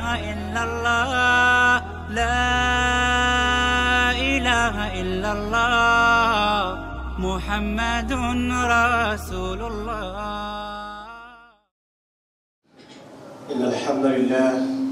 إلا الله لا إله إلا الله محمد رسول الله. إن الحمد لله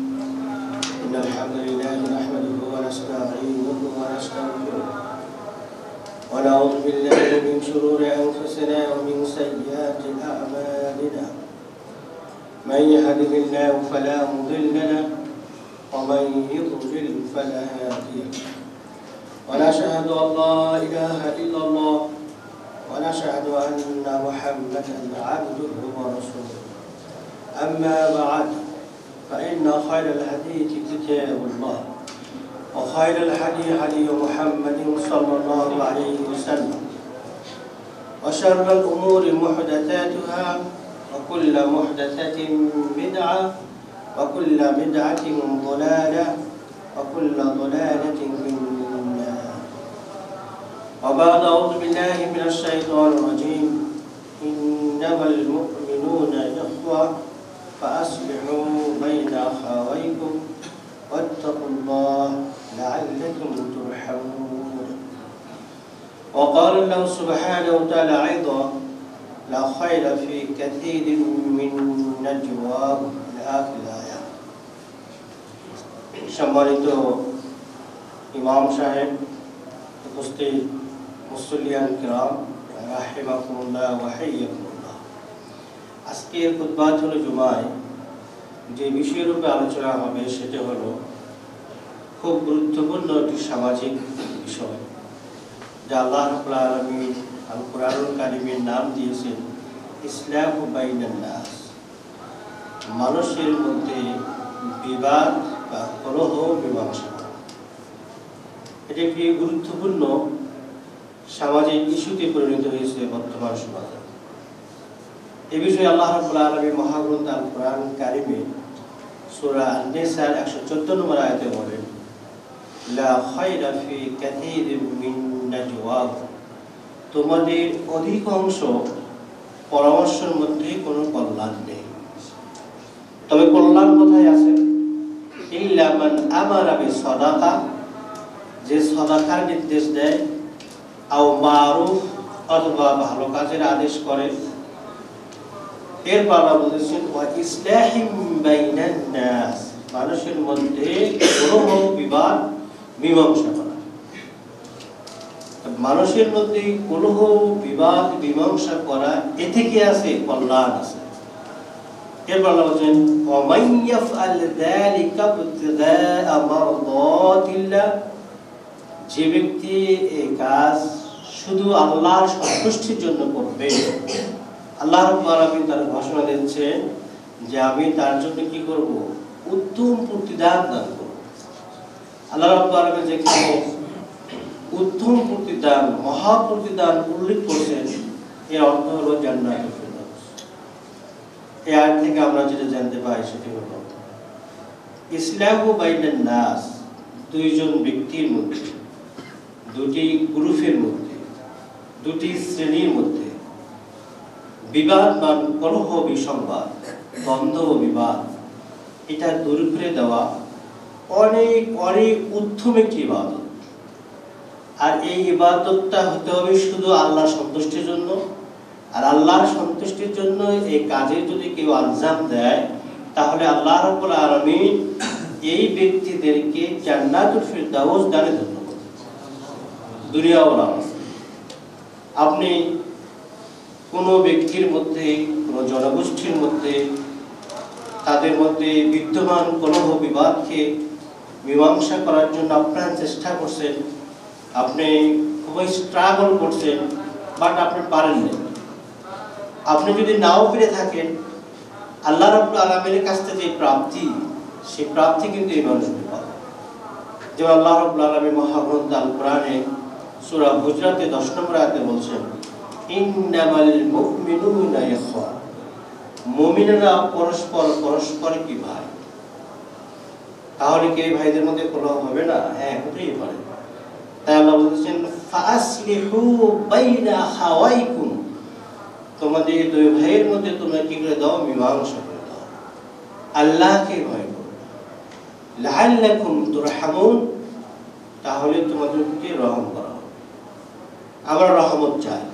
نحمده ونستعينه ونستغفره ونعوذ بالله من شرور أنفسنا ومن سيئات أعمالنا. من يهده الله فلا مضل له ومن يضلل فلا هادي له. ونشهد أن لا إله إلا الله ونشهد أن محمدا عبده ورسوله. أما بعد فإن خير الحديث كتاب الله وخير الهدي هدي محمد صلى الله عليه وسلم وشر الأمور محدثاتها وكل محدثة بدعة وكل بدعة ضلالة وكل ضلالة في النار. وبعد أعوذ بالله من الشيطان الرجيم. إنما المؤمنون إخوة فأصلحوا بين أخويكم واتقوا الله لعلكم ترحمون. وقال الله سبحانه وتعالى أيضا لا خير في كثير من نجواهم لآخر الآية. সম্মানিত ইমাম সাহেব, উপস্থিত মুসল্লিয়ান কিরাম, রাহিমাকুমুল্লাহ ওয়া হাইয়াকুমুল্লাহ। আজকের খুতবাতুল জুমায় যে বিষয়ের উপরে আলোচনা হবে সেটা হলো খুব গুরুত্বপূর্ণ একটি সামাজিক বিষয়, যা আল্লাহ রাব্বুল আলামিন আল কুরআনুল কারীমের নাম দিয়েছেন ইসলাহু বাইনান নাস। মানুষের মধ্যে বিবাদ বা কলহ মীমাংসা। এটি একটি গুরুত্বপূর্ণ সামাজিক ইস্যুতে পরিণত হয়েছে বর্তমান সমাজে। এই বিষয়ে আল্লাহ রাব্বুল আলামিন মহাগ্রন্থ আল কুরআন কারীমে সূরা আন-নিসা 114 নম্বর আয়াতে বলেন, লা খায়রা ফি কাসীরিন মিন নাজওয়াহুম। তোমাদের অধিকাংশ পরামর্শের মধ্যে কোনো কল্যাণ নেই। তবে কল্যাণ কোথায় আছে? ইল্লা মান আমারা বিসাদাকা, যে সাদাকার নির্দেশ দেয়, আও মারুফ, অথবা ভালো কাজের আদেশ করে। এরপর আল্লাহ বলেছেন ওয়া ইসলাহিম বাইনান নাস, মানুষের মধ্যে কলহ বিবাদ মীমাংসা করা। মানুষের মধ্যে কলহ বিবাদ মীমাংসা করা, এতে কি আছে? কল্যাণ আছে। এরপর আল্লাহ বলেছেন ওয়া মান ইয়াফআল যালিকা ইবতিগাআ মারদাতিল্লাহ, যে ব্যক্তি এই কাজ শুধু আল্লাহর সন্তুষ্টির জন্য করবে, আল্লাহ রাব্বুল আলামিন তার ঘোষণা দিচ্ছেন যে আমি তার জন্য কি করব? উত্তম প্রতিদান দান করব। আল্লাহ রাব্বুল আলামিন যেখানে উত্তম প্রতিদান, মহা প্রতিদান উল্লেখ করেছেন, এর অর্থ হলো জান্নাতুল ফিরদাউস। এই আয়াত থেকে আমরা যেটা জানতে পাই সেটি হলো ইসলাহু বাইনান নাস, দুইজন ব্যক্তির মধ্যে, দুটি গ্রুপের মধ্যে, দুটি শ্রেণীর মধ্যে বিবাদ বা কলহ বিসংবাদ, দ্বন্দ্ব বিবাদ, এটা দূর করে দেওয়া অনেক অনেক উত্তম একটি ইবাদত। আর এই ইবাদতটা হতে হবে শুধু আল্লাহর সন্তুষ্টির জন্য। আর আল্লাহর সন্তুষ্টির জন্য এই কাজে যদি কেউ আঞ্জাম দেয়, তাহলে আল্লাহ রাব্বুল আলামিন এই ব্যক্তিদেরকে জান্নাতুল ফিরদাউস দানে ধন্য করবেন, দুনিয়া ও আখিরাত। আপনি কোনো ব্যক্তির মধ্যে, কোনো জনগোষ্ঠীর মধ্যে, তাদের মধ্যে বিদ্যমান কলহ বিবাদকে মীমাংসা করার জন্য আপনার চেষ্টা করছেন, আপনি খুবই স্ট্রাগল করছেন, বাট আপনি পারেন না। আপনি যদি নাও পেরে থাকেন, আল্লাহ রাব্বুল আলামিনের কাছ থেকে যে প্রাপ্তি, সেই প্রাপ্তি কিন্তু এই মানুষকে পাবে। যেমন আল্লাহ রাব্বুল আলামিন মহাগ্রন্থ আল কুরআনে সূরা হুজরাতে 10 নম্বর আয়াতে বলছেন, ইন্নামাল মুমিনুনা ইখওয়া, মুমিনরা পরস্পর কি ভাই। তাহলে কি ভাইদের মধ্যে কলহ হবে না? হ্যাঁ, হতেই পারে। তাই আল্লাহ বলেছেন ফাসলিহু বাইনা আখাওয়াইকুম, তোমাদের দুই ভাইয়ের মধ্যে তোমরা কি করে দাও? মীমাংসা করে দাও। আল্লাহকে ভয় করো। লাআল্লাকুম তুরহামুন, তাহলে তোমাদেরকে রহম করা হবে। আমরা রহমত চাই,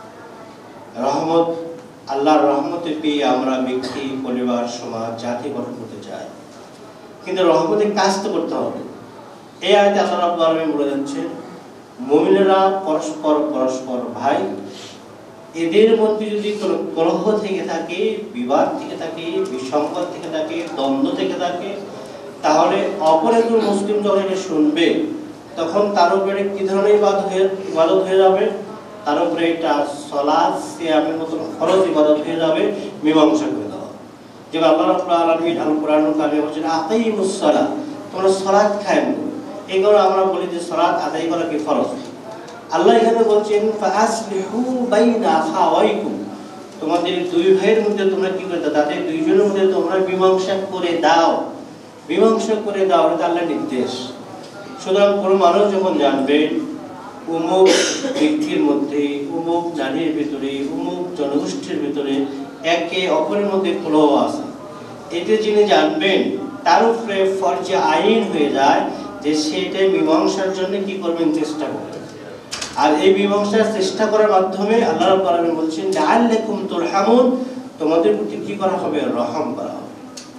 রহমত আল্লাহর রহমতে পেয়ে আমরা ব্যক্তি, পরিবার, সমাজ, জাতি গঠন করতে চাই, কিন্তু রহমতে কাজ তো করতে হবে। এই আয়াতে আল্লাহ রাব্বুল আলামিন বলে যাচ্ছেন, মুমিনেরা পরস্পর পরস্পর ভাই, এদের মধ্যে যদি কোনো কলহ থেকে থাকে, বিবাদ থেকে থাকে, বিসংবাদ থেকে থাকে, দ্বন্দ্ব থেকে থাকে, তাহলে অপর একজন মুসলিম যখন এটা শুনবে তখন তার উপরে কি ধরনের ইবাদত হয়ে যাবে? তার উপরে এটা সালাত সিয়ামের মতো ফরজ ইবাদত হয়ে যাবে, মীমাংসা করে দেওয়া। যেমন আল্লাহ রাব্বুল আলামিন আল কোরআনুল কারিমে বলেছেন আকিমুস সালাত, তোমরা সালাত কায়েম করো। এই কারণে আমরা বলি যে সালাত আদায় করা কি ফরজ। আল্লাহ এখানে বলছেন ফাআসলিহু বাইনা আখাওয়াইকুম, তোমাদের দুই ভাইয়ের মধ্যে তোমরা কি করে দাও, তাদের দুইজনের মধ্যে তোমরা মীমাংসা করে দাও। মীমাংসা করে দাও, এটা আল্লাহর নির্দেশ। সুতরাং কোনো মানুষ যখন জানবে অমুক ব্যক্তির মধ্যে, অমুক জাতির ভিতরে, অমুক জনগোষ্ঠীর ভিতরে একে অপরের মধ্যে কলহ আছে, এতে যিনি জানবেন তার উপরে ফরজে আইন হয়ে যায় যে সেটাই মীমাংসার জন্য কি করবেন, চেষ্টা করবেন। আর এই মীমাংসার চেষ্টা করার মাধ্যমে আল্লাহ রাব্বুল আলামিন বলছেন লাআল্লাকুম তুরহামুন, তোমাদের প্রতি কি করা হবে, রহম করা হবে।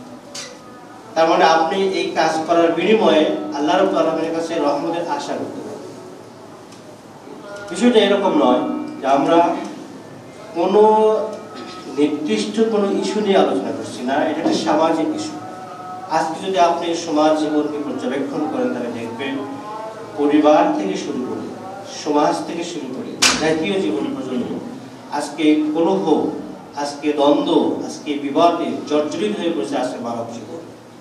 তার মানে আপনি এই কাজ করার বিনিময়ে আল্লাহ রাব্বুল আলামিনের কাছে রহমতের আশা করতে পারেন। বিষয়টা এরকম নয় যে আমরা কোনো নির্দিষ্ট কোনো ইস্যু নিয়ে আলোচনা করছি না, এটা একটা সামাজিক ইস্যু। আজকে যদি আপনি সমাজ জীবনকে পর্যবেক্ষণ করেন তাহলে দেখবেন পরিবার থেকে শুরু করে, সমাজ থেকে শুরু করে জাতীয় জীবন পর্যন্ত আজকে কলহ, আজকে দ্বন্দ্ব, আজকে বিবাদে জর্জরিত হয়ে পড়েছে আজকে মানব জীবন।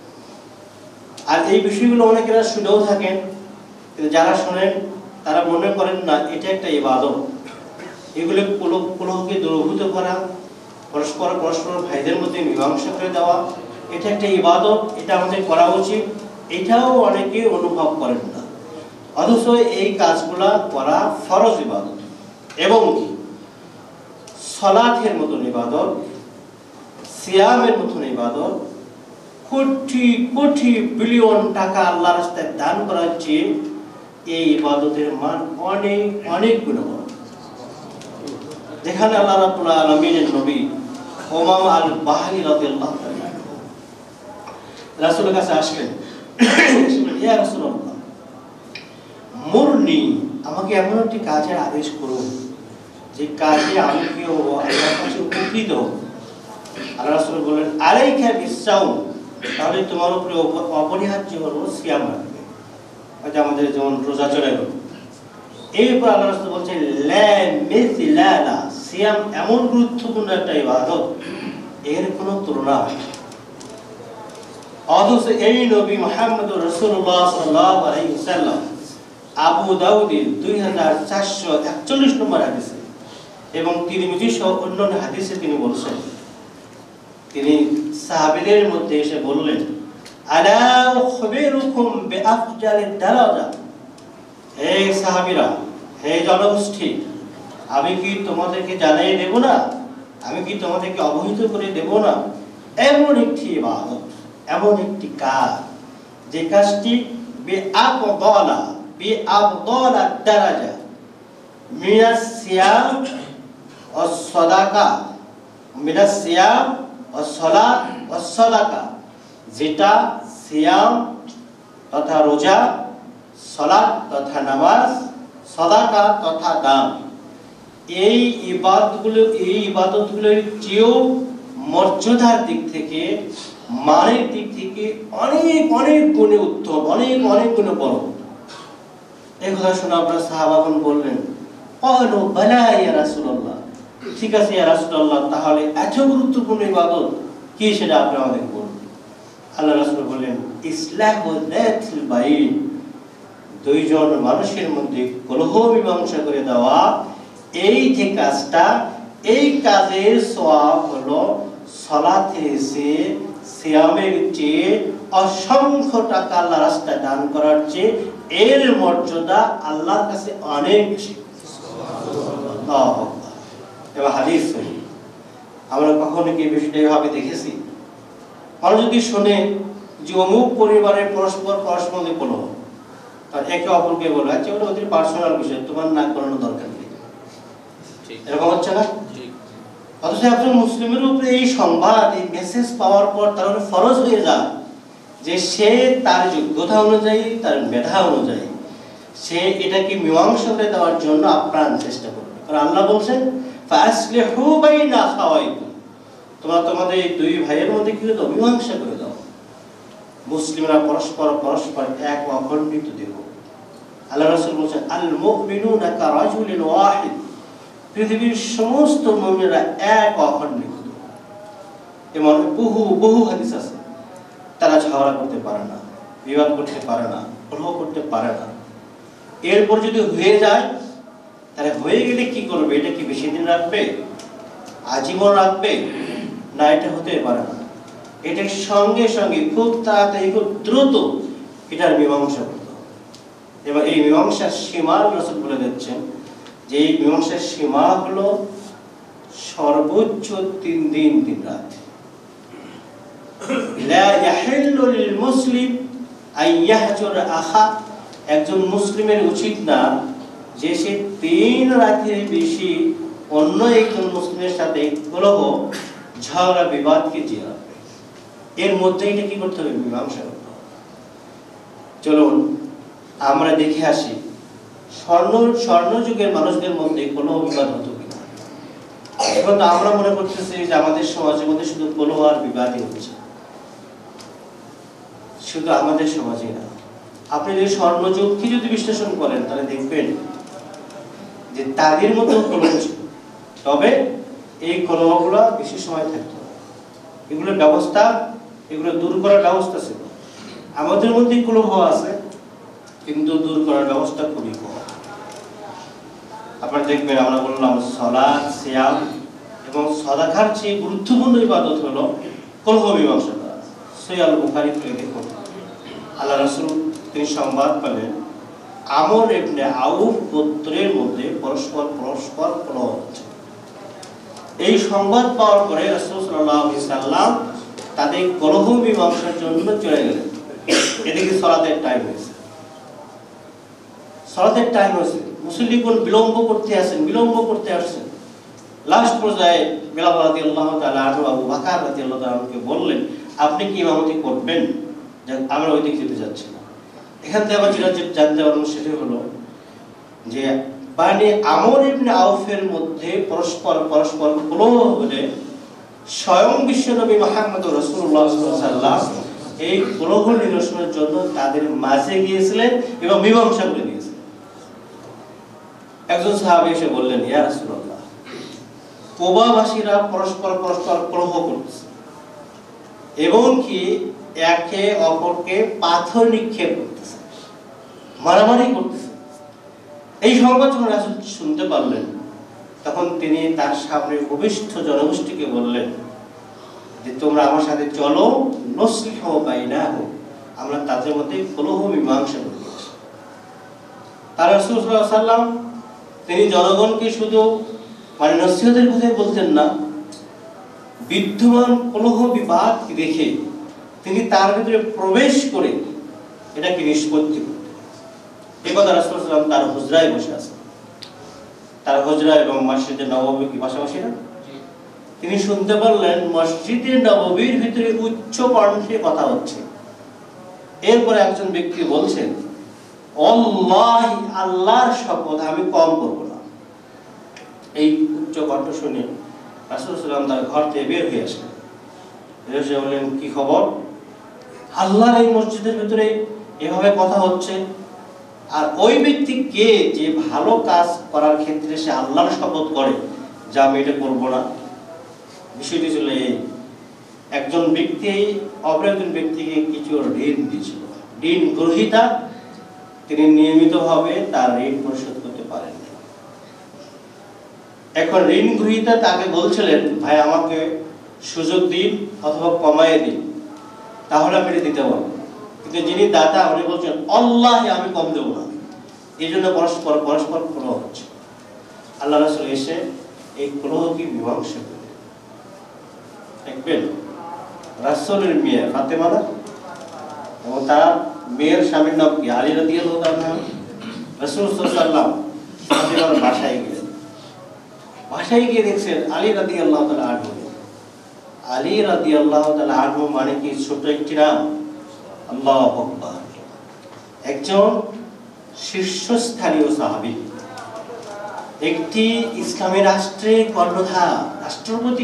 আর এই বিষয়গুলো অনেকেরা শুনেও থাকেন, কিন্তু যারা শোনেন তারা মনে করেন না এটা একটা ইবাদত। এগুলো কলহকে দূরীভূত করা, পরস্পর ভাইদের মধ্যে মীমাংসা করে দেওয়া, এটা একটা ইবাদত, এটা আমাদের করা উচিত, এটাও অনেকে অনুভব করেন না। অথচ এই কাজগুলা করা ফরজ ইবাদত, এবং সালাতের মতন ইবাদত, সিয়ামের মতন ইবাদত, কোটি কোটি বিলিয়ন টাকা আল্লাহর রাস্তায় দান করার চেয়ে এই ইবাদতের মান অনেক অনেক গুণবান। যেখানে আল্লাহ রাব্বুল আলামিনের নবী উমামা আল বাহরি রাদিয়াল্লাহু তাআলা রাসূলের কাছে আসলেন, ইয়া রাসূলুল্লাহ মুরনি, আমাকে এমন একটি কাজের আদেশ করুন যে কাজে আমি কি আল্লাহর কাছে উপকৃত হব। আল্লাহ রাসূল বললেন আলাইকা বিসসাওম, তাহলে তোমার উপরে অপরিহার্য হলো সিয়াম রাখবে, আজ আমাদের যেমন রোজা চলে গেল। এরপর আল্লাহ রাসূল বলছেন লা মিসলা লা, সিয়াম এমন গুরুত্বপূর্ণ একটা ইবাদত, এর কোনো তুলনা হয় না। অথচ এই নবী মুহাম্মদুর রাসূলুল্লাহ সাল্লাল্লাহু আলাইহি ওয়াসাল্লাম আবু দাউদের 2441 নম্বর হাদিসে এবং তিরমিজি সহ অন্যান্য হাদিসে তিনি বলছেন, তিনি সাহাবীদের মধ্যে এসে বললেন আলা উখবিরুকুম বিআফজালিদ দারাজা, হে সাহাবীরা, হে জনগোষ্ঠী, আমি কি তোমাদেরকে জানিয়ে দেব না, আমি কি তোমাদেরকে অবহিত করে দেব না এমন একটি ইবাদত, এমন একটি কাজ যে কাজটি বিআফদালা দারাজা মিনাস সিয়াম ওয়াস সাদাকা, মিনাস সিয়াম ওয়াস সালাত ওয়াস সাদাকা, যেটা সিয়াম তথা রোজা, সালাত তথা নামাজ, সাদাকা তথা দান, এই ইবাদতগুলোর চেয়েও মর্যাদার দিক থেকে, মানের দিক থেকে অনেক অনেক গুণে উত্তম, অনেক অনেক গুণে বড়। এই কথা শুনে আপনার সাহাবাগণ বললেন ক্বালু বালা ইয়া রাসূলুল্লাহ, ঠিক আছে ইয়া রাসূলুল্লাহ, তাহলে এত গুরুত্বপূর্ণ ইবাদত কি সেটা আপনি আমাদের বলুন। আল্লাহ রাসূল বললেন ইসলাহু যাতিল বাইন, দুইজন মানুষের মধ্যে কলহ মীমাংসা করে দেওয়া, এই যে কাজটা, এই কাজের সওয়াব হলো সালাতের চেয়ে, সিয়ামের চেয়ে, অসংখ্য টাকা আল্লাহর রাস্তায় দান করার চেয়ে এর মর্যাদা আল্লাহর কাছে অনেক বেশি। সুবহানাল্লাহ। এবার হাদিস আমরা কখনো কি বিষয়টা এভাবে দেখেছি? মানুষ যদি শোনে যে অমুক পরিবারের পরস্পর মধ্যে কলহ, আর একে অপরকে বলে আচ্ছা ওটা ওদের পার্সোনাল বিষয়, তোমার নাক গলানোর দরকার নেই, এরকম হচ্ছে না? অথচ একজন মুসলিমের উপরে এই সংবাদ, এই মেসেজ পাওয়ার পর তার উপরে ফরজ হয়ে যায় যে সে তার যোগ্যতা অনুযায়ী, তার মেধা অনুযায়ী সে এটাকে মীমাংসা করে দেওয়ার জন্য আপ্রাণ চেষ্টা করবে। কারণ আল্লাহ বলছেন ফাসলিহু বাইনা আখাওয়াইকুম, তোমরা তোমাদের এই দুই ভাইয়ের মধ্যে কি করে দাও, মীমাংসা করে দাও। মুসলিমরা পরস্পর এক অখণ্ডিত দেহ। আল্লাহ রাসূল বলেছেন আল মুমিনুনা কারাজুলিন ওয়াহিদ, পৃথিবীর সমস্ত মুমিনরা এক অখণ্ডিত দেহ। এমন বহু হাদিস আছে, তারা ঝগড়া করতে পারে না, বিবাদ করতে পারে না, কলহ করতে পারে না। এরপর যদি হয়ে যায়, তাহলে হয়ে গেলে কি করবে? এটা কি বেশি দিন রাখবে, আজীবন রাখবে? না, এটা হতে পারে না। এটার সঙ্গে সঙ্গে খুব তাড়াতাড়ি, খুব দ্রুত এটার মীমাংসা করতে হবে। এবার এই মীমাংসার সীমা রাসূল বলে দিচ্ছেন যে এই মীমাংসার সীমা হলো সর্বোচ্চ 3 দিন 3 রাত। লা ইয়াহিল্লু লিল মুসলিম আন ইয়াহজুরা আখা, একজন মুসলিমের উচিত না যে সে 3 রাতের বেশি অন্য একজন মুসলিমের সাথে কলহ, ঝগড়া, বিবাদকে জিয়ে রাখবে। এর মধ্যে এটা কি করতে হবে? মীমাংসা করতে হবে। চলুন আমরা দেখে আসি স্বর্ণ যুগের মানুষদের মধ্যে কলহ বিবাদ হতো কিনা। এখন তো আমরা মনে করতেছি যে আমাদের সমাজের মধ্যে শুধু কলহ আর বিবাদই হচ্ছে, শুধু আমাদের সমাজে না। আপনি যদি স্বর্ণযুগকে যদি বিশ্লেষণ করেন তাহলে দেখবেন যে তাদের মধ্যে কলহ ছিল, তবে এই কলহগুলো বেশি সময় থাকতো না। এগুলোর ব্যবস্থা, এগুলো দূর করার ব্যবস্থা ছিল। আমাদের মধ্যে কলহ আছে কিন্তু দূর করার ব্যবস্থা খুবই কম। আপনারা দেখবেন, আমরা বললাম সালাত, সিয়াম এবং সাদাকার চেয়ে গুরুত্বপূর্ণ ইবাদত হলো কলহ মীমাংসা করা। সহিহ বুখারী থেকে দেখুন, আল্লাহ রাসূল তিনি সংবাদ পেলেন আমর ইবনে আউফ গোত্রের মধ্যে পরস্পর কলহ হচ্ছে। এই সংবাদ পাওয়ার পরে রাসূল সাল্লাল্লাহু আলাইহি সাল্লাম তাদের কলহ মীমাংসার জন্য চলে গেলেন। এদিকে সালাতের টাইম হয়েছে, মুসল্লিগণ বিলম্ব করতে আসছেন। লাস্ট পর্যায়ে বিলাল রাদিয়াল্লাহু তাআলা আনহু আবু বকর রাদিয়াল্লাহু তাআলা আনহুকে বললেন, আপনি কি ইমামতি করবেন? আমরা ওই দিকে যেতে যাচ্ছি না। এখান থেকে আবার যেটা জানতে পারলাম সেটা হলো যে বানি আমর ইবনে আউফের মধ্যে পরস্পর কলহ হলে স্বয়ং বিশ্বনবী মুহাম্মদ রাসূলুল্লাহ সাল্লাল্লাহু আলাইহি ওয়াসাল্লাম এই কলহ নিরসনের জন্য তাদের মাঝে গিয়েছিলেন এবং মীমাংসা করে দিয়েছিলেন। একজন সাহাবী এসে বললেন, ইয়া রাসূলুল্লাহ, কুবাবাসীরা পরস্পর কলহ করতেছে এবং কি একে অপরকে পাথর নিক্ষেপ করতেছে, মারামারি করতেছে। এই সংবাদ যখন রাসূল শুনতে পারলেন, তখন তিনি তার সামনে উপবিষ্ট জনগোষ্ঠীকে বললেন যে তোমরা আমার সাথে চলো, নসলিহু বাইনাহুম, আমরা তাদের মধ্যে কলহ মীমাংসা করি। তার রাসূল সাল্লাল্লাহু আলাইহি ওয়াসাল্লাম তিনি জনগণকে শুধু নসিহতের কথাই বলতেন না, বিদ্যমান কলহ বিবাদ দেখে তিনি তার ভিতরে প্রবেশ করে এটাকে নিষ্পত্তি করতেন। এই কথা রাসূল সাল্লাল্লাহু আলাইহি ওয়াসাল্লাম তার হুজরায় বসে আছেন। তার হুজরা এবং মসজিদে নববী কি পাশাপাশি না? তিনি শুনতে পারলেন মসজিদে নববীর ভিতরে উচ্চ কণ্ঠে কথা হচ্ছে। এরপরে একজন ব্যক্তি বলছেন, আল্লাহি, আল্লাহর শপথ আমি কম করব না। এই উচ্চ কণ্ঠ শুনে রাসূল সাল্লাল্লাহু আলাইহি ওয়াসাল্লাম তার ঘর থেকে বের হয়ে আসলেন। এসে বললেন, কি খবর? আল্লাহর এই মসজিদের ভিতরে এভাবে কথা হচ্ছে, আর ওই ব্যক্তি কে যে ভালো কাজ করার ক্ষেত্রে সে আল্লাহর শপথ করে যে আমি এটা করবো না। বিষয়টি ছিল এই, একজন ব্যক্তি অপর একজন ব্যক্তিকে কিছু ঋণ দিয়েছিল, ঋণ গ্রহীতা তিনি নিয়মিতভাবে তার ঋণ পরিশোধ করতে পারেন। এখন ঋণ গ্রহীতা তাকে বলছিলেন, ভাই আমাকে সুযোগ দিন অথবা কমায় দিন, তাহলে আমি এটা দিতে পারবো। কিন্তু যিনি দাতা উনি বলছেন, আল্লাহি, আমি কম দেব না। এই জন্য পরস্পর কলহ হচ্ছে। আল্লাহ রাসূল এসে এই কলহকে মীমাংসা করে দেখবেন। রাসূলের মেয়ে ফাতেমা না, এবং তার মেয়ের স্বামীর নাম কি? আলী রাদিয়াল্লাহু তাআলা। রাসূল সাল্লাল্লাহু আলাইহি ওয়াসাল্লাম ফাতেমার বাসায় গেলেন। বাসায় গিয়ে দেখছেন আলী রাদিয়াল্লাহু তাআলা আনহু। আলী রাদিয়াল্লাহু তাআলা আনহু মানে কি ছোট একটি নাম? আল্লাহু আকবার। একজন শীর্ষস্থানীয় সাহাবী, একটি ইসলামী রাষ্ট্রের কর্ণধার, রাষ্ট্রপতি,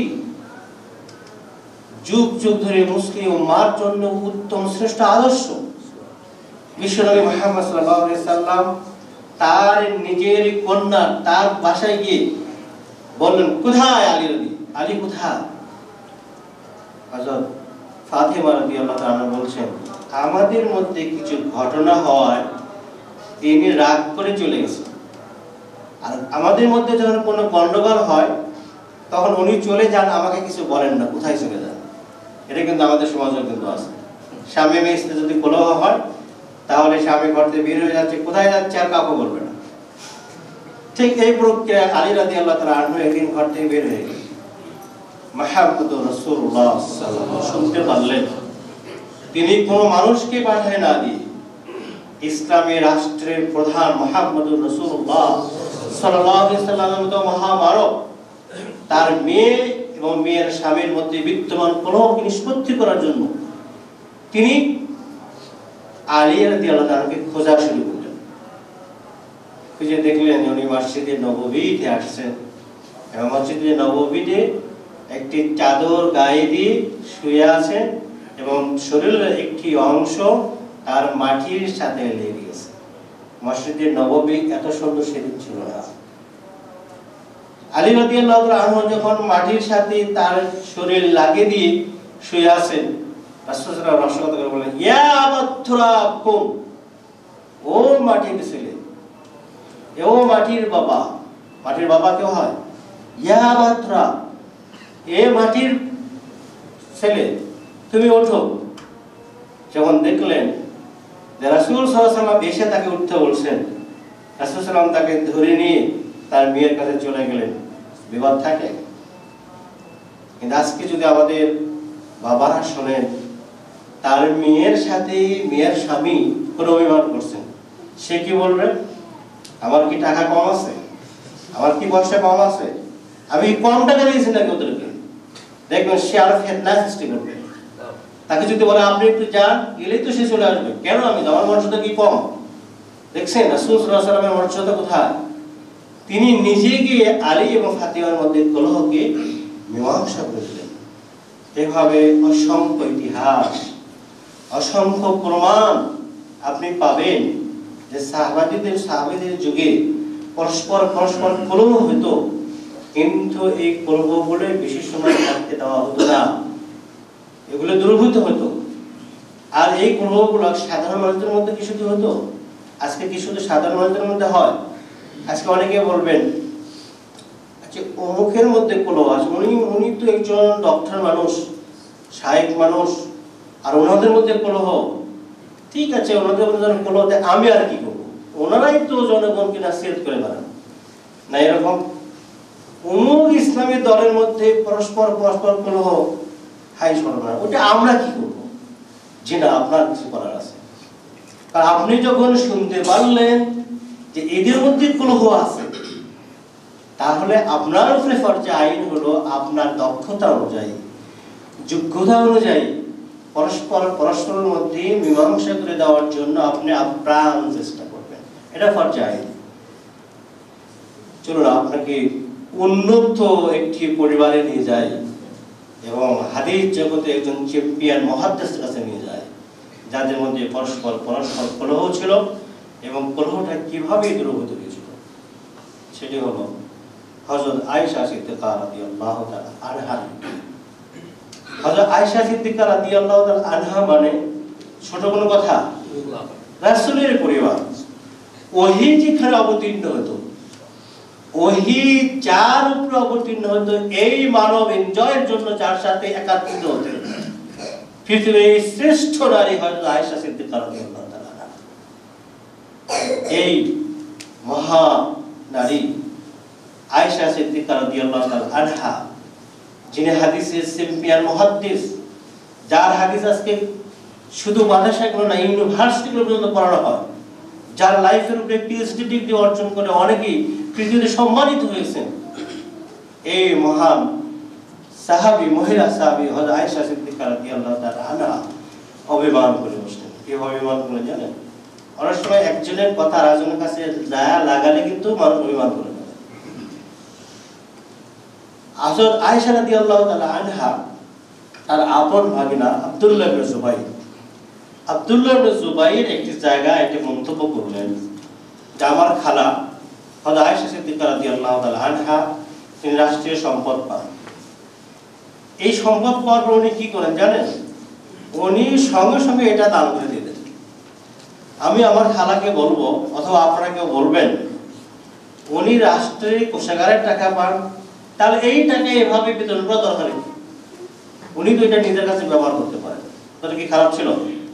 যুগ যুগ ধরে মুসলিম উম্মার জন্য উত্তম শ্রেষ্ঠ আদর্শ। বিশ্বনবী মুহাম্মদ সাল্লাল্লাহু আলাইহি সাল্লাম তার নিজের কন্যা তার বাসায় গিয়ে বললেন, কোথায় আলী? আলী কোথায়? হযরত ফাতেমা রাদিয়াল্লাহু তাআলা বলছেন, আমাদের মধ্যে কিছু ঘটনা হওয়ায় তিনি রাগ করে চলে গেছেন। আর আমাদের মধ্যে যখন কোনো গন্ডগোল হয় তখন উনি চলে যান, আমাকে কিছু বলেন না, কোথায় চলে যান। এটা কিন্তু আমাদের সমাজে কিন্তু আছে। স্বামী স্ত্রী যদি কলহ হয় তাহলে স্বামী ঘর থেকে বের হয়ে যাচ্ছে, কোথায় যাচ্ছে আর কাউকে বলবে না। ঠিক এই প্রক্রিয়া আলী রাদিয়াল্লাহু তাআলা আনহু একদিন ঘর থেকে বের হয়ে গেলেন। মুহাম্মদুর রাসূলুল্লাহ সাল্লাল্লাহু আলাইহি ওয়াসাল্লাম শুনতে পারলেন তিনি কোনো মানুষকে পাঠায় না দিয়ে ইসলামী রাষ্ট্রের প্রধান মুহাম্মদুর রাসূলুল্লাহ সাল্লাল্লাহু আলাইহি ওয়াসাল্লামের মতো মহামানব তার মেয়ে এবং মেয়ের স্বামীর মধ্যে বিদ্যমান কলহকে নিষ্পত্তি করার জন্য তিনি আলী রাদিয়াল্লাহু তাআলাকে খোঁজা শুরু করলেন। খুঁজে দেখলেন উনি মসজিদে নববীতে আসছেন এবং মসজিদে নববীতে একটি চাদর গায়ে দিয়ে শুয়ে আছেন এবং শরীরের একটি অংশ তার মাটির সাথে লেগে গেছে। মসজিদে নববী এত সুন্দর সেদিন ছিল না। আলী রাদিয়াল্লাহু তাআলা আনহু যখন মাটির সাথে তার শরীর লাগিয়ে দিয়ে শুয়ে আছেন, রাসূল সাল্লাল্লাহু আলাইহি ওয়াসাল্লাম বলেন, ইয়া আবাত তুরাব কুম, ও মাটির ছেলে, ও মাটির বাবা। মাটির বাবা কে হয়? ইয়া আবাত তুরাব, এ মাটির ছেলে তুমি ওঠো। যখন দেখলেন যে রাসূল সাল্লাল্লাহু আলাইহি ওয়াসাল্লাম এসে তাকে উঠতে বলছেন, রাসূল সাল্লাল্লাহু আলাইহি ওয়াসাল্লাম তাকে ধরে নিয়ে তার মেয়ের কাছে চলে গেলেন। বিবাদ থাকে, কিন্তু আজকে যদি আমাদের বাবারা শোনেন তার মেয়ের সাথে মেয়ের স্বামী কোনো অভিমান করছেন, সে কি বলবে? আমার কি টাকা কম আছে? আমার কি পয়সা কম আছে? আমি কম টাকা দিয়েছি নাকি ওদেরকে? দেখবেন সে আরো ফিতনা সৃষ্টি করবে। তাকে যদি বলে আপনি একটু যান, গেলেই তো সে চলে আসবে, কেন আমি? আমার মর্যাদা কি কম? দেখছেন রাসূল সাল্লাল্লাহু আলাইহি ওয়াসাল্লামের মর্যাদা কোথায়? তিনি নিজে গিয়ে আলী এবং ফাতিমার মধ্যে কলহকে মীমাংসা করে দিলেন। এভাবে অসংখ্য ইতিহাস, অসংখ্য প্রমাণ আপনি পাবেন যে সাহাবাদের যুগে পরস্পর কলহ হতো, কিন্তু এই কলহগুলো বেশি সময় থাকতে দেওয়া হতো না, এগুলো দূরীভূত হতো। আর এই কলহগুলো সাধারণ মানুষদের মধ্যে কি শুধু হতো? আজকে কি শুধু সাধারণ মানুষদের মধ্যে হয়? আজকে অনেকে বলবেন, আচ্ছা অমুকের মধ্যে কলহ আছে, উনি তো একজন ডক্টর মানুষ, শায়েখ মানুষ, আর ওনাদের মধ্যে কলহ, ঠিক আছে ওনাদের মধ্যে কলহ, আমি আর কি করবো? ওনারাই তো জনগণকে নাসিহত করে বেড়ান না। এরকম অমুক ইসলামী দলের মধ্যে পরস্পর কলহ, হাই সরনা, ওটা আমরা কি করবো? যে না, আপনার কিছু করার আছে। কারণ আপনি যখন শুনতে পারলেন যে এদের মধ্যে কলহ আছে, তাহলে আপনার উপরে ফরজে আইন হলো আপনার দক্ষতা অনুযায়ী, যোগ্যতা অনুযায়ী পরস্পরের মধ্যে মীমাংসা করে দেওয়ার জন্য আপনি আপ্রাণ চেষ্টা করবেন। এটা ফরজে আইন। চলুন আপনাকে উন্নত একটি পরিবারে নিয়ে যাই এবং হাদিস জগতে একজন চ্যাম্পিয়ন মুহাদ্দিসের কাছে নিয়ে যায়, যাদের মধ্যে পরস্পর কলহ ছিল এবং কলহটা কিভাবে দূরীভূত হয়েছিল। সেটি হলো হযরত আয়েশা সিদ্দিকা রাদিয়াল্লাহু তাআলা আনহা। হযরত আয়েশা সিদ্দিকা রাদিয়াল্লাহু তাআলা আনহা মানে ছোট কোনো কথা? রাসূলের পরিবার। ওহী যেখানে অবতীর্ণ হতো, ওহী যার উপর অবতীর্ণ হতো, এই মানব এনজয়ের জন্য যার সাথে একাত্রিত হতেন, পৃথিবীর শ্রেষ্ঠ নারী হযরত আয়েশা সিদ্দিকা রাদিয়াল্লাহু তাআলা। এই মহা নারী আয়েশা সিদ্দিকা রাদিয়াল্লাহু তাআলা আনহা, যিনি হাদিসের চ্যাম্পিয়ন মুহাদ্দিস, যার হাদিস আজকে শুধু মাদ্রাসাগুলো না, ইউনিভার্সিটিগুলো পর্যন্ত পড়ানো হয়, যার লাইফের উপরে পিএইচডি ডিগ্রি অর্জন করে অনেকেই পৃথিবীতে সম্মানিত হয়েছেন। এই মহান সাহাবী, মহিলা সাহাবী হযরত আয়েশা সিদ্দিকা রাদিয়াল্লাহু তাআলা আনহা অভিমান করে বসলেন। কি অভিমান করে জানেন? অনেক সময় একজনের কথা আরেকজনের কাছে দায়া লাগালে কিন্তু মানুষ অভিমান করে ফেলে। হযরত আয়েশা রাদিয়াল্লাহু তাআলা আনহা তার আপন ভাগিনা আব্দুল্লাহ ইবনে জুবাইর, আব্দুল্লাহ ইবনে জুবাইর একটি জায়গায় একটি মন্তব্য করলেন যে আমার খালা হযরত আয়েশা সিদ্দিকা রাদিয়াল্লাহু তাআলা আনহা তিনি রাষ্ট্রীয় সম্পদ পান। এই সম্পদ পাওয়ার পর উনি কি করেন জানেন? উনি সঙ্গে সঙ্গে এটা দান করে দিলেন। আমি আমার খালাকে বলবো, অথবা আপনাকেও বলবেন, উনি রাষ্ট্রের কোষাগারের টাকা পান, তাহলে এই টাকা এভাবে বিতরণ করা দরকার নেই, উনি তো এটা নিজের কাছে ব্যবহার করতে পারেন। তাহলে কি খারাপ ছিল?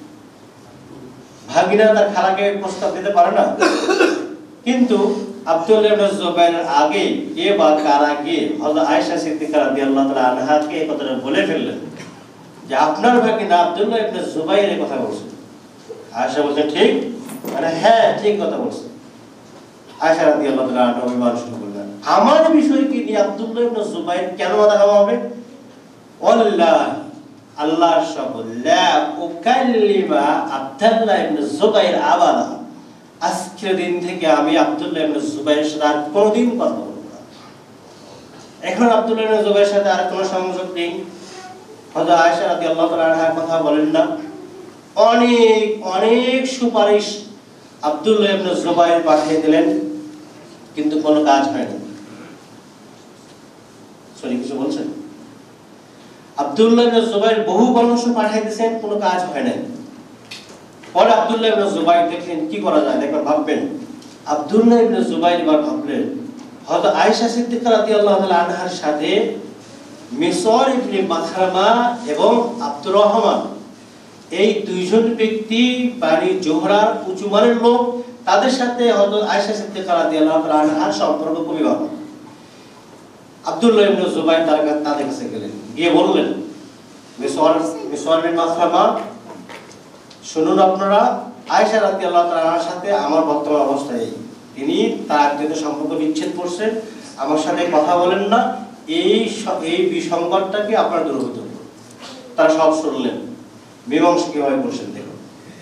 ভাগিনা তার খালাকে প্রস্তাব দিতে পারে না? কিন্তু আব্দুল্লাহ ইবনে জুবাইরের আগে কে বা কারা গিয়ে হযরত আয়েশা সিদ্দিকা রাদিয়াল্লাহু তাআলা আনহাকে এই কথাটা বলে ফেললেন যে আপনার ভাগিনা আব্দুল্লাহ ইবনে জুবাইর এই কথা বলছেন। আয়েশা বলছেন ঠিক, মানে হ্যাঁ ঠিক কথা বলছেন। আয়েশা রাদিয়াল্লাহু তাআলা আনহা অভিমান শুরু করলেন, আমার বিষয়কে নিয়ে আব্দুল্লাহ ইবনে জুবাইর কেন মাথা ঘামাবে? ওয়াল্লাহি আল্লাহর শপথ, লা উকাল্লিমা আব্দুল্লাহ ইবনে জুবাইর আবাদা, আজকের দিন থেকে আমি আব্দুল্লাহ ইবনে জুবাইরের সাথে আর কোনোদিন কথা বলবো না। এখন আব্দুল্লাহ ইবনে জুবাইরের সাথে আর কোনো সংযোগ নেই। হযরত আয়েশা রাদিয়াল্লাহু তাআলা আনহা কথা বলেন না। অনেক অনেক সুপারিশ আব্দুল্লাহ ইবনে জুবাইর পাঠিয়ে দিলেন, কিন্তু কোনো কাজ হয়নি। সরি, কিছু বলছেন? আব্দুল্লাহ ইবনে জুবাইর বহু পরামর্শ পাঠিয়ে দিয়েছেন, কোনো কাজ হয় নাই। পরে আব্দুল্লাহ ইবনে জুবাইর দেখলেন কি করা যায়, একবার ভাববেন। আব্দুল্লাহ ইবনে জুবাইর এবার ভাবলেন হযরত আয়েশা সিদ্দিকা রাদিয়াল্লাহু তাআলা আনহার সাথে মিসর ইবনে মাখরামা এবং আব্দুর রহমান, এই দুইজন ব্যক্তি বাড়ি জোহরার উঁচু মানের লোক, তাদের সাথে হযরত আয়েশা সিদ্দিকা রাদিয়াল্লাহু তাআলা আনহার সম্পর্ক খুবই ভালো। আব্দুল্লাহ ইবনে জুবাইর তাদের কাছে গেলেন, গিয়ে বললেন মিসর ইবনে মাখরামা, শুনুন আপনারা, আয়েশা রাদিয়াল্লাহু তাআলার সাথে আমার বর্তমান অবস্থা এই, তিনি তার আত্মীয়দের সম্পর্ক বিচ্ছেদ করছেন, আমার সাথে কথা বলেন না, এই বিসংবাদটাকে আপনারা দূর হতে হবে। তারা সব শুনলেন। মীমাংসা কিভাবে করছেন দেখুন।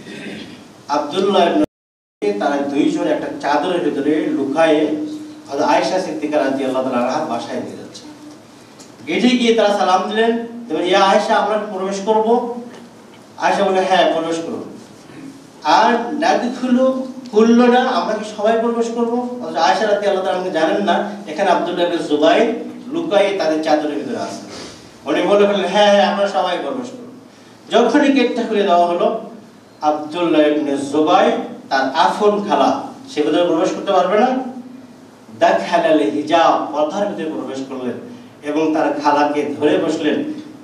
আব্দুল্লাহ ইবনে তারা দুইজন একটা চাদরের ভিতরে লুকায়ে হযরত আয়েশা সিদ্দিকা রাদিয়াল্লাহু তাআলা আনহার বাসায় নিয়ে যাচ্ছে। গেটে গিয়ে তারা সালাম দিলেন, ইয়া আয়েশা, আমরা প্রবেশ করব? আয়েশা বলে হ্যাঁ প্রবেশ করুন। আর নাদখুলু কুল্লুনা, আমরা কি সবাই প্রবেশ করব? আয়েশা রাদিয়াল্লাহু তাআলা আপনি জানেন না এখানে আব্দুল্লাহ ইবনে জুবাইর লুকায়ে তাদের চাদরের ভিতরে আছে। উনি বলে ফেললেন হ্যাঁ হ্যাঁ আমরা সবাই প্রবেশ করব। যখনই গেটটা খুলে দেওয়া হলো, আব্দুল্লাহ ইবনে জুবাইর তার আফন খালা সে ভিতরে প্রবেশ করতে পারবে না, দাখালাল হিজাব, পর্দার ভিতরে প্রবেশ করলেন এবং তার খালাকে ধরে বসলেন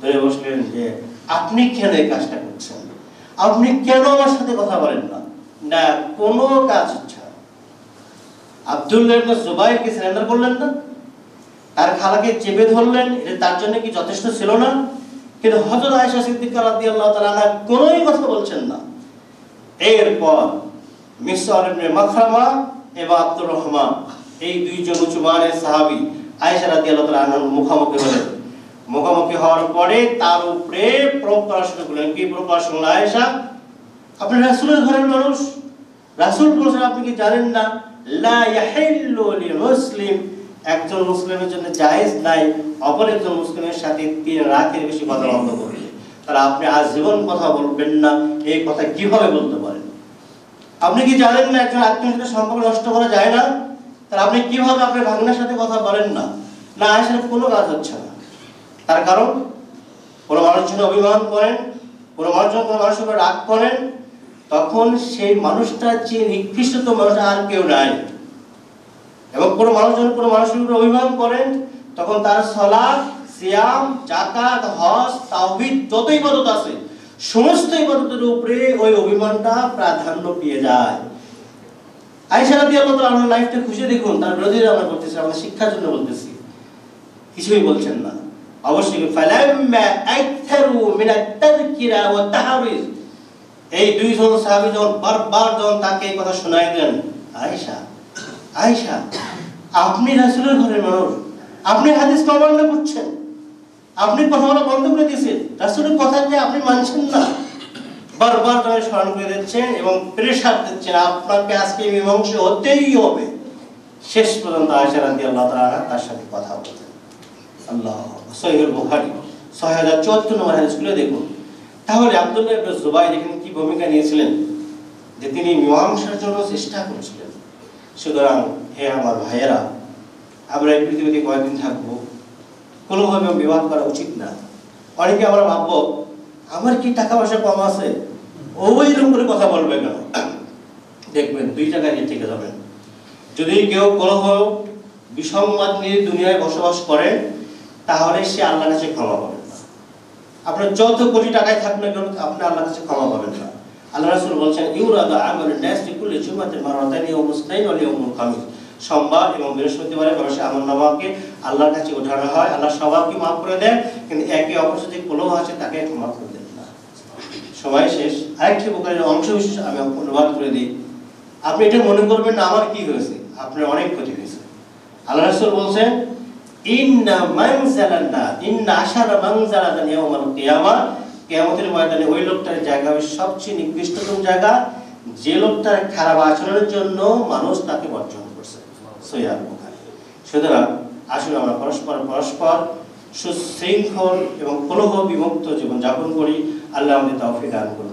যে আপনি কেন এই কাজটা করছেন? আপনি কেন আমার সাথে কথা বলেন না? না, কোনো কাজ হচ্ছে না। আব্দুল্লাহ ইবনে জুবাইরকে সারেন্ডার করলেন না, তার খালাকে চেপে ধরলেন, এটা তার জন্য কি যথেষ্ট ছিল না? কিন্তু হযরত আয়েশা সিদ্দিকা রাদিয়াল্লাহু তাআলা আনহা কোনোই কথা বলছেন না। এরপর মিসর ইবনে মাখরামা এবং আব্দুর রহমান, এই দুইজন উঁচু মানের সাহাবী আয়েশা রাদিয়াল্লাহু তাআলা আনহার মুখোমুখি হলেন। মুখোমুখি হওয়ার পরে তার উপরে প্রকাশ করলেন, কি প্রকাশ করলেন? আয়েশা, আপনি রাসূলের ঘরের মানুষ, রাসূল বলেছেন আপনি কি জানেন না, লা ইয়াহিল্লু লিমুসলিম, একজন মুসলিমের জন্য জায়েজ নাই অপর একজন মুসলিমের সাথে 3 রাতের বেশি কথা বন্ধ করবে। তাহলে আপনি আজীবন কথা বলবেন না, এই কথা কিভাবে বলতে পারেন? আপনি কি জানেন না একজন আত্মীয়ের সাথে সম্পর্ক নষ্ট করা যায় না? তাহলে আপনি কিভাবে আপনার ভাগনার সাথে কথা বলেন না? না, আয়েশার কোনো কাজ হচ্ছে না। তার কারণ কোনো মানুষের জন্য অভিমান করেন, কোনো মানুষের উপর রাগ করেন, তখন সেই মানুষটা যে নিকৃষ্টতম মানুষ আর কেউ নাই। এবং কোনো মানুষ যখন কোনো মানুষের উপর অভিমান করেন, তখন তার সালাত, সিয়াম, যাকাত, হজ, তাওহীদ যত ইবাদত আছে সমস্ত ইবাদতের উপরে ওই অভিমানটা প্রাধান্য পেয়ে যায়। আয়েশা রাদিয়াল্লাহু তাআলা আনহার লাইফটা খুঁজে দেখুন, তার বিরোধীরা আমরা করতেছি, আমরা শিক্ষার জন্য বলতেছি, কিছুই বলছেন না। অবশ্যই ফালাম্মা আইথারু মিনাত তাযকিরা ওয়া তাহরিজ, এই দুইজন সাহাবী যখন বারবার যখন তাকে এই কথা শোনায় দেন, আয়েশা আয়েশা আপনি রাসূলের ঘরের মানুষ, আপনি হাদিস অমান্য করছেন, আপনি কথা বলা বন্ধ করে দিয়েছেন, রাসূলের কথা যে আপনি মানছেন না, বারবার তারা স্মরণ করে দিচ্ছেন এবং প্রেশার দিচ্ছেন আপনাকে আজকে মীমাংসা হতেই হবে। শেষ পর্যন্ত আয়েশা রাদিয়াল্লাহু তাআলা তার সাথে কথা বলেন। আল্লাহ, সহিহ বুখারী 6074 নম্বর হাদিস খুলে দেখুন। তাহলে আব্দুল্লাহ ইবনে জুবাইর এখানে কি ভূমিকা নিয়েছিলেন, যে তিনি মীমাংসার জন্য চেষ্টা করেছিলেন। সুতরাং হে আমার ভাইয়েরা, আমরা এই পৃথিবীতে কয়েকদিন থাকবো, কোনোভাবে বিবাদ করা উচিত না। অনেকে আমরা ভাববো আমার কি টাকা পয়সা কম আছে, ওইরকম করে কথা বলবে কেন? দেখবেন দুই জায়গায় ঠিক যাবেন। যদি কেউ কলহ বিসংবাদ নিয়ে দুনিয়ায় বসবাস করে, তাহলে সে আল্লাহর কাছে ক্ষমা পাবেন না। আপনার যত কোটি টাকায় থাকুন না কেন, আপনি আল্লাহর কাছে ক্ষমা পাবেন না। আল্লাহ রাসূল বলেছেন, ইউরাদু আমালুন নাস লিকুল্লি জুমাতিন মারাতানি ওয়া মুসতাইন ওয়া ইয়াউমুল খামিস। সোমবার এবং বৃহস্পতিবারে মানুষের আমলনামাকে আল্লাহর কাছে ওঠানো হয়, আল্লাহ সবাইকে মাফ করে দেন, কিন্তু একে অপরের সাথে কলহ আছে তাকে ক্ষমা করে দেন না। সময় শেষ। আরেকটি বুখারীর অংশ বিশেষ আমি অনুবাদ করে দিই। আপনি এটা মনে করবেন না আমার কি হয়েছে, আপনার অনেক ক্ষতি হয়েছে। আল্লাহ রাসূল বলেন, ইন্না মানজালানা ইন্না আশারা মানজালাতান ইয়াউমাল কিয়ামাহ, কিয়ামতের ময়দানে ওই লোকটার জায়গা হবে সবচেয়ে নিকৃষ্টতম জায়গা, যে লোকটার খারাপ আচরণের জন্য মানুষ তাকে বর্জন করছে। সহিহ বুখারী। সুতরাং আসলে আমরা পরস্পর সুশৃঙ্খল এবং কলহ বিমুক্ত জীবন যাপন করি। আল্লাহ আমাদের তৌফিক দান করুন।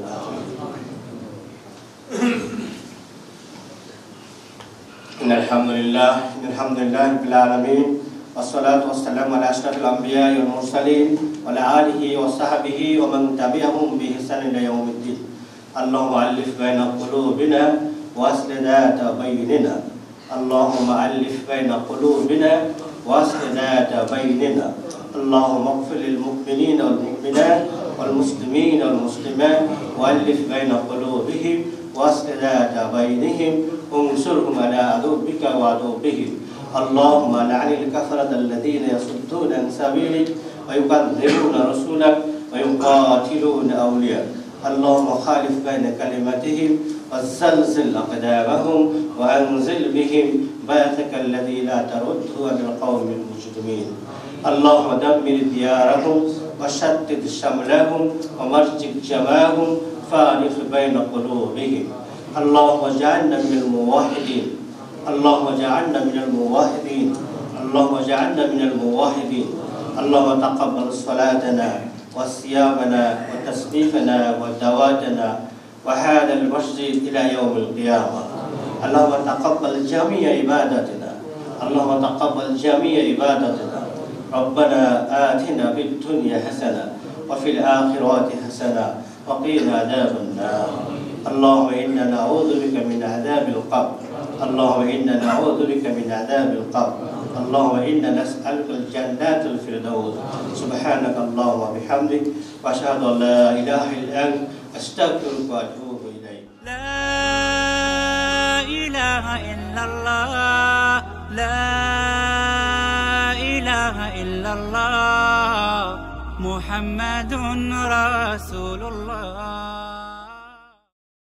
আলহামদুলিল্লাহ রাব্বিল আলামিন, ওয়াসসালাতু ওয়াসসালামু আলা আশরাফিল আমবিয়া ওয়াল মুরসালিন ওয়া আলা আলিহি ওয়া সাহবিহি ওয়া মান তাবি'আহুম বিইহসান ইলা ইয়াউমিদ্দিন। আল্লাহুম্মা আল্লিফ বাইনা কুলুবিনা ওয়া আসলিহ যাতা বাইনিনা। আল্লাহুম্মা আল্লিফ বাইনা কুলুবিনা ওয়া আসলিহ যাতা বাইনিনা। اللهم اغفر للمؤمنين والمؤمنات والمسلمين والمسلمات وألف بين قلوبهم واصلح ذات بينهم وانصرهم على عدوك وعدوهم. اللهم لعن الكفرة الذين يصدون عن سبيلك ويكذبون رسولك ويقاتلون أولياءك. اللهم خالف بين كلمتهم وزلزل أقدامهم وأنزل بهم بأسك الذي لا ترده عن القوم المجرمين. اللهم دمر ديارهم وشتت شملهم ومزق جماعهم فارق بين قلوبهم. اللهم اجعلنا من الموحدين. اللهم اجعلنا من الموحدين. اللهم اجعلنا من الموحدين. اللهم تقبل صلاتنا وصيامنا وتسبيحنا ودعواتنا وهذا المسجد إلى يوم القيامة. اللهم تقبل جميع عباداتنا. اللهم تقبل جميع عباداتنا. ربنا آتنا في الدنيا حسنة وفي الآخرة حسنة وقنا عذاب النار. اللهم إنا نعوذ بك من عذاب القبر. اللهم إنا نعوذ بك من عذاب القبر. اللهم إنا نسألك الجنات الفردوس. سبحانك اللهم وبحمدك وأشهد أن لا إله إلا أنت أستغفرك وأتوب إليك. لا إله إلا الله، لا إله إلا الله، محمد رسول الله.